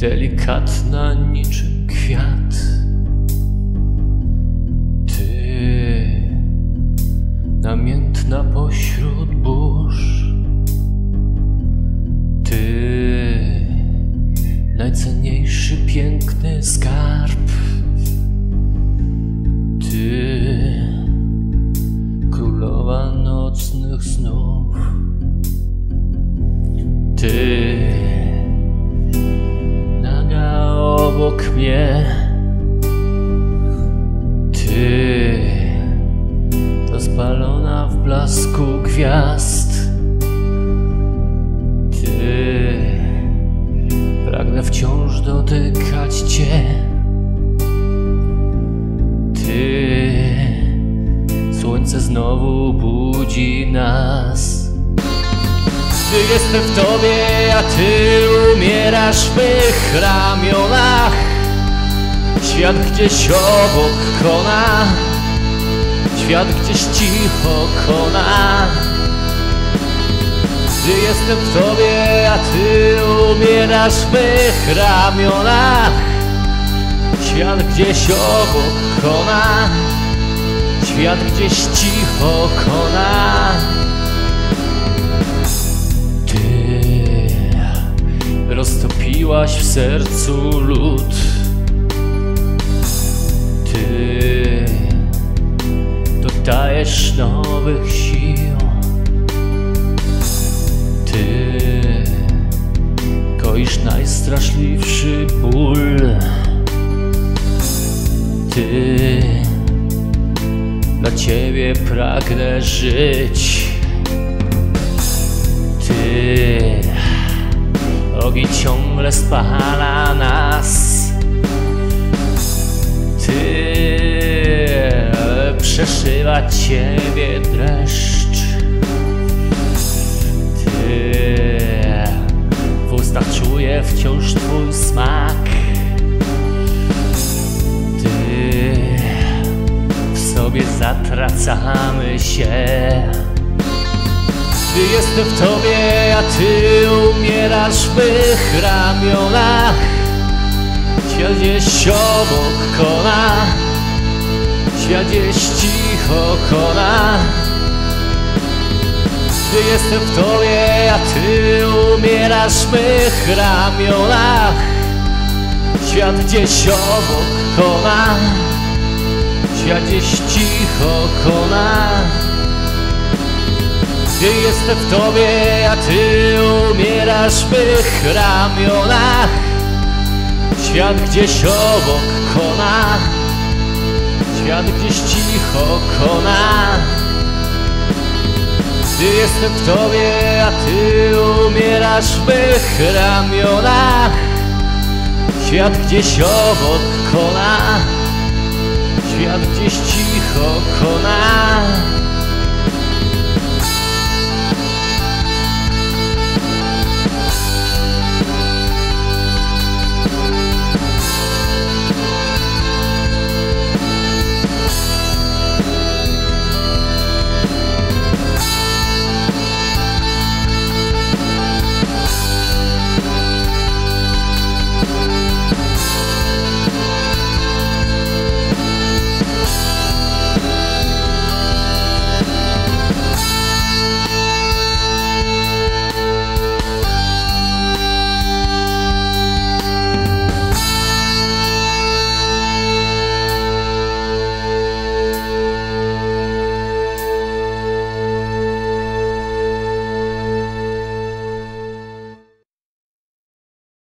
delikatna niczym kwiat. Ty, namiętna pośród burz. Ty, najcenniejszy piękny skarb. Ty, królowa nocnych snów. Ty, naga obok mnie. Ty, rozpalona w blasku gwiazd. Ty, pragnę wciąż dotykać Cię. Ty, słońce znowu budzi nas. Ty, jestem w Tobie, a Ty umierasz w mych ramionach. Świat gdzieś obok kona, świat gdzieś cicho kona. Ty, jestem w Tobie, a Ty umierasz w mych ramionach. Świat gdzieś obok kona, świat gdzieś cicho kona. Ty, roztopiłaś w sercu lód. Ty, dodajesz nowych sił. Ty, koisz najstraszliwszy ból. Ty, dla Ciebie pragnę żyć. Ty, ogień ciągle spala nas. Ty, przeszywa Ciebie dreszcz. Ty, w ustach czuję wciąż Twój smak. Ty, w sobie zatracamy się. Ty, jestem w Tobie, a Ty umierasz w mych ramionach. Świat gdzieś obok kona, świat gdzieś cicho kona. Ty, jestem w Tobie, a Ty umierasz w mych ramionach. Świat gdzieś obok kona, świat gdzieś cicho kona. Ty, jestem w Tobie, a Ty umierasz w mych ramionach. Świat gdzieś obok kona, świat gdzieś cicho kona. Ty, jestem w Tobie, a Ty umierasz w mych ramionach. Świat gdzieś obok kona, świat gdzieś cicho kona.